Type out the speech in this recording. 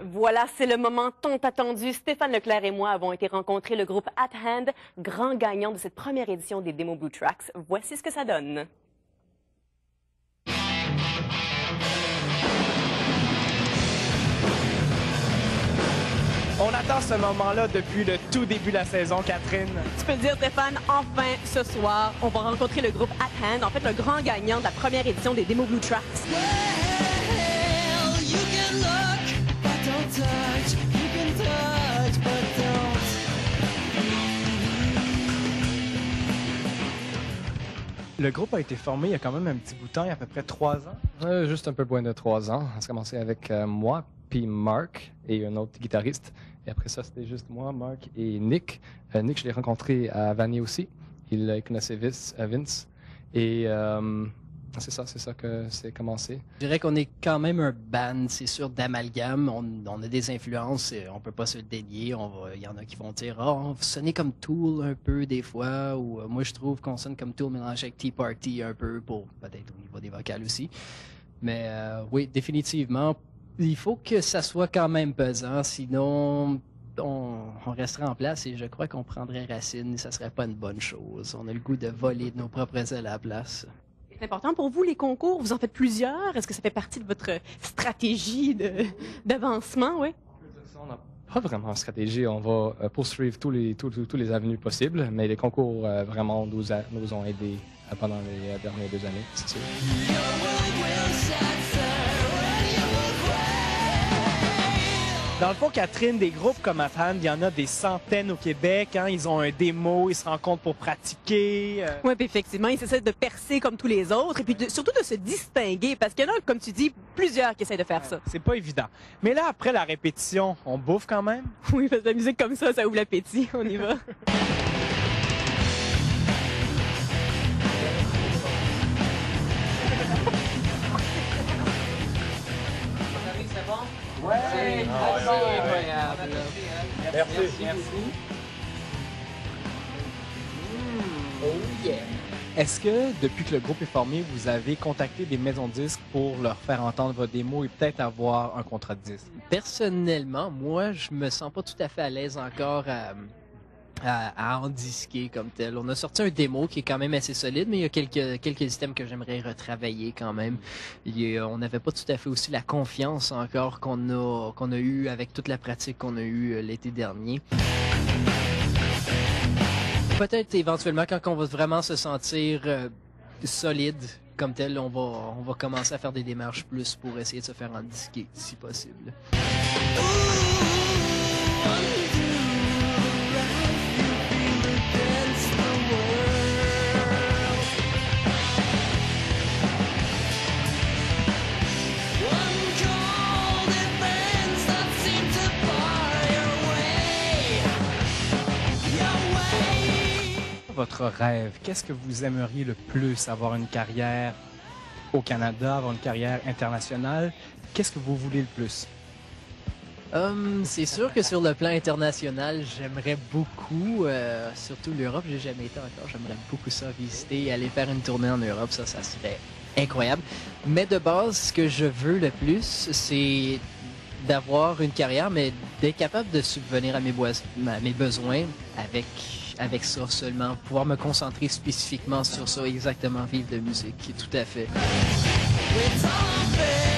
Voilà, c'est le moment tant attendu. Stéphane Leclerc et moi avons été rencontrer le groupe At Hand, grand gagnant de cette première édition des Demo Blue Tracks. Voici ce que ça donne. On attend ce moment-là depuis le tout début de la saison, Catherine. Tu peux le dire, Stéphane, enfin, ce soir, on va rencontrer le groupe At Hand, en fait, le grand gagnant de la première édition des Demo Blue Tracks. Le groupe a été formé il y a quand même un petit bout de temps, il y a à peu près 3 ans. Juste un peu moins de 3 ans. Ça a commencé avec moi, puis Mark et un autre guitariste. Et après ça, c'était juste moi, Mark et Nick. Nick, je l'ai rencontré à Vanier aussi. Il connaissait Vince. Et c'est ça que c'est commencé. Je dirais qu'on est quand même un band, c'est sûr, d'amalgame. On a des influences, on peut pas se le dénier. Il y en a qui vont dire « Oh, vous sonnez comme Tool un peu des fois », ou moi je trouve qu'on sonne comme Tool mélangé avec Tea Party un peu, pour peut-être au niveau des vocales aussi. Mais oui, définitivement, il faut que ça soit quand même pesant, sinon on resterait en place et je crois qu'on prendrait racine et ça serait pas une bonne chose. On a le goût de voler de nos propres ailes à la place. C'est important pour vous, les concours? Vous en faites plusieurs? Est-ce que ça fait partie de votre stratégie d'avancement? Oui. On n'a pas vraiment de stratégie. On va poursuivre tous les avenues possibles, mais les concours vraiment nous ont aidés pendant les dernières 2 années, c'est sûr. Dans le fond, Catherine, des groupes comme At Hand, il y en a des centaines au Québec. Hein? Ils ont un démo, ils se rencontrent pour pratiquer. Oui, puis effectivement, ils essaient de percer comme tous les autres et puis surtout de se distinguer parce qu'il y en a, comme tu dis, plusieurs qui essaient de faire ça. C'est pas évident. Mais là, après la répétition, on bouffe quand même? Oui, parce que la musique comme ça ouvre l'appétit. On y va. Ouais, c'est incroyable. Merci. Oh yeah. Est-ce que, depuis que le groupe est formé, vous avez contacté des maisons de disques pour leur faire entendre votre démo et peut-être avoir un contrat de disque? Personnellement, moi, je me sens pas tout à fait à l'aise encore à en disquer comme tel. On a sorti un démo qui est quand même assez solide, mais il y a quelques systèmes que j'aimerais retravailler quand même. On n'avait pas tout à fait aussi la confiance encore qu'on a eu avec toute la pratique qu'on a eue l'été dernier. Peut-être éventuellement quand on va vraiment se sentir solide comme tel, on va commencer à faire des démarches plus pour essayer de se faire en disquer si possible. Votre rêve, qu'est-ce que vous aimeriez le plus? Avoir une carrière au Canada, avoir une carrière internationale? Qu'est-ce que vous voulez le plus? C'est sûr que sur le plan international, j'aimerais beaucoup, surtout l'Europe, j'ai jamais été encore, j'aimerais beaucoup ça visiter, aller faire une tournée en Europe, ça serait incroyable. Mais de base, ce que je veux le plus, c'est d'avoir une carrière, mais d'être capable de subvenir à mes besoins avec ça seulement, pouvoir me concentrer spécifiquement sur ça, exactement, vivre de musique, tout à fait.